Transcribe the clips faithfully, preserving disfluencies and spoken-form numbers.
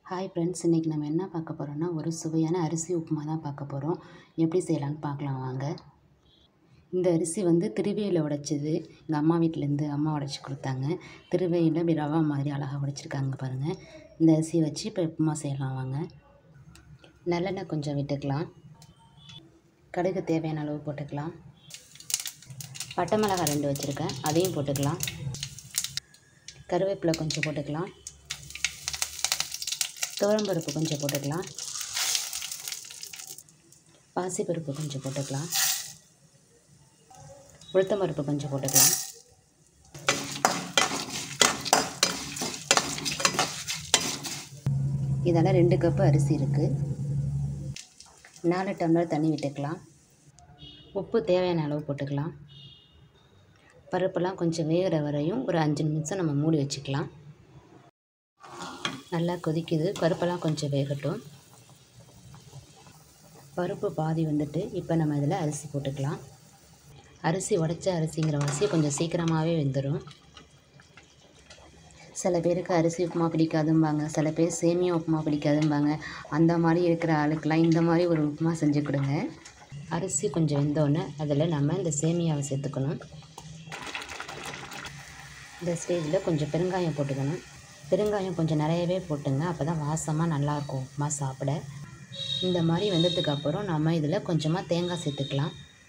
Hi friends, இன்றைக்கி நம்ம என்ன பார்க்க போகிறோம்னா ஒரு சுவையான அரிசி உப்புமா தான் பார்க்க போகிறோம். எப்படி செய்யலான்னு பார்க்கலாம் வாங்க. இந்த அரிசி வந்து திருவையில் உடைச்சது. எங்கள் அம்மா வீட்டிலேருந்து அம்மா உடைச்சி கொடுத்தாங்க. திருவையில் இப்படி ரவா மாதிரி அழகாக உடைச்சிருக்காங்க பாருங்கள். இந்த அரிசியை வச்சு இப்போ உப்புமா செய்யலாம் வாங்க. நல்லெண்ணெய் கொஞ்சம் விட்டுக்கலாம். கடுகு தேவையான அளவு போட்டுக்கலாம். பட்டை மிளகாய் ரெண்டு வச்சுருக்கேன், அதையும் போட்டுக்கலாம். கருவேப்பிலை கொஞ்சம் போட்டுக்கலாம். துவரம்பருப்பு கொஞ்சம் போட்டுக்கலாம். பாசிப்பருப்பு கொஞ்சம் போட்டுக்கலாம். உளுத்தம்பருப்பு கொஞ்சம் போட்டுக்கலாம். இதெல்லாம் ரெண்டு கப்பு அரிசி இருக்குது. நாலு டம்ளர் தண்ணி விட்டுக்கலாம். உப்பு தேவையான அளவு போட்டுக்கலாம். பருப்பெல்லாம் கொஞ்சம் வேகிற வரையும் ஒரு அஞ்சு நிமிஷம் நம்ம மூடி வச்சுக்கலாம். நல்லா கொதிக்குது. பருப்பெல்லாம் கொஞ்சம் வேகட்டும். பருப்பு பாதி வந்துட்டு இப்போ நம்ம இதில் அரிசி போட்டுக்கலாம். அரிசி உடைச்ச அரிசிங்கிற வாசி கொஞ்சம் சீக்கிரமாகவே வெந்துடும். சில பேருக்கு அரிசி உப்புமா பிடிக்காதும்பாங்க, சில பேர் சேமியா உப்புமா பிடிக்காதும்பாங்க. அந்த மாதிரி இருக்கிற ஆளுக்கெல்லாம் இந்த மாதிரி ஒரு உப்புமா செஞ்சு கொடுங்க. அரிசி கொஞ்சம் வெந்தோடனே அதில் நம்ம இந்த சேமியாவை சேர்த்துக்கணும். இந்த ஸ்டேஜில் கொஞ்சம் பெருங்காயம் போட்டுக்கணும். பெருங்காயம் கொஞ்சம் நிறையவே போட்டுங்க, அப்போ தான் வாசமாக நல்லாயிருக்கும் உப்புமா சாப்பிட. இந்த மாதிரி வெந்ததுக்கு அப்புறம் நம்ம இதில் கொஞ்சமாக தேங்காய் சேர்த்துக்கலாம்.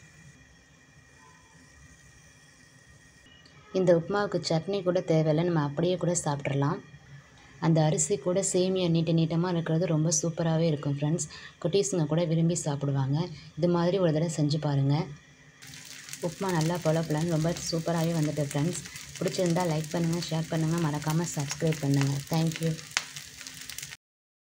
இந்த உப்புமாவுக்கு சட்னி கூட தேவையில்லை, நம்ம அப்படியே கூட சாப்பிட்றலாம். அந்த அரிசி கூட சேமியா நீட்ட நீட்டமாக இருக்கிறது ரொம்ப சூப்பராகவே இருக்கும் ஃப்ரெண்ட்ஸ். குட்டீஸுங்க கூட விரும்பி சாப்பிடுவாங்க. இது மாதிரி ஒரு தடவை செஞ்சு பாருங்கள். உப்புமா நல்லா பொல பொலன்னு ரொம்ப சூப்பராகவே வந்துட்டு ஃப்ரெண்ட்ஸ். பிடிச்சிருந்தால் லைக் பண்ணுங்கள், ஷேர் பண்ணுங்கள், மறக்காமல் சப்ஸ்கிரைப் பண்ணுங்கள். தேங்க்யூ.